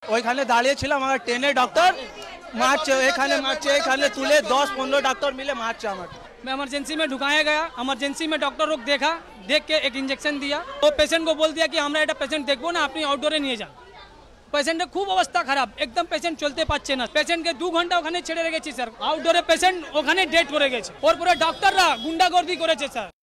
ওইখানে দাঁড়িয়েছিলাম, আমার ট্রেনে डॉक्टर मारছে, এখানে তুলে 10-15 डॉक्टर मिले मारছে আমাকে। मैं इमरजेंसी में ढुकाया गया, इमरजेंसी में डॉक्टर लोग देख के एक इंजेक्शन दिया, तो पेशेंट को बोल दिया कि আমরা এটা পেশেন্ট দেখবো না, আপনি আউটডোরে নিয়ে যান। পেশেন্টের খুব অবস্থা খারাপ, একদম পেশেন্ট চলতে পারছে না, পেশেন্টকে 2 ঘন্টা ওখানে ছেড়ে রেখেছি স্যার। আউটডোরে পেশেন্ট ওখানে ডেড করে গেছে, ওর পুরো ডক্টররা গুন্ডাগর্দি করেছে স্যার।